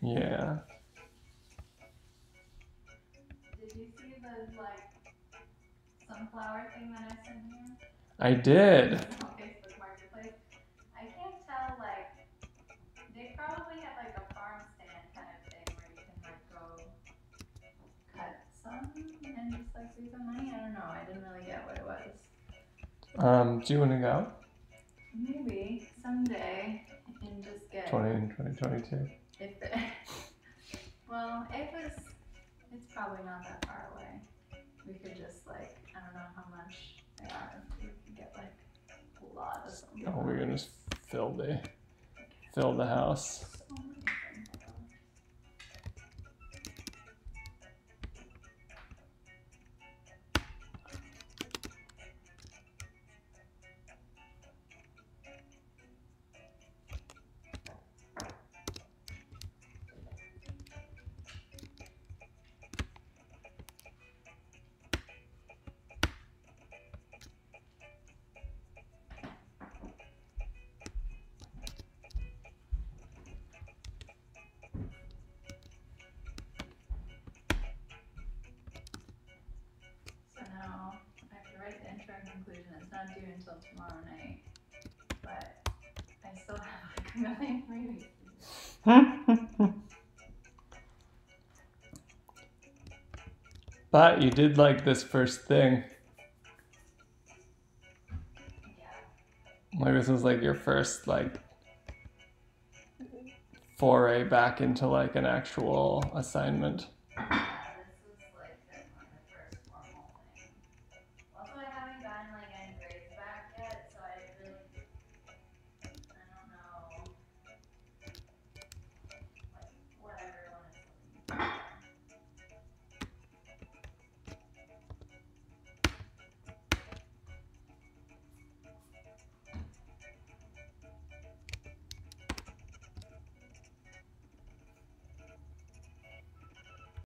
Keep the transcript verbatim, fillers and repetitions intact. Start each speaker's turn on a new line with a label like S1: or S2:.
S1: Yeah.
S2: Did you see the like sunflower thing that I sent you?
S1: I did.
S2: On Facebook Marketplace. I can't tell, like, they probably have like a farm stand kind of thing where you can like go cut some and just like save some money. I don't know. I didn't really get what it was.
S1: Um, do you want to go?
S2: Maybe someday and just get
S1: twenty, twenty twenty-two.
S2: if the well, it was. It's probably not that far away. We could just like I don't know how much they are. We could get like a lot of them.
S1: Oh, we're gonna just fill the fill the house.
S2: So many sunflowers. So now I have to write the intro and conclusion. It's not due until tomorrow night, but I still have like a million readings to do.
S1: But you did like this first thing.
S2: Yeah.
S1: Like this was like your first like foray back into like an actual assignment.
S2: Yeah.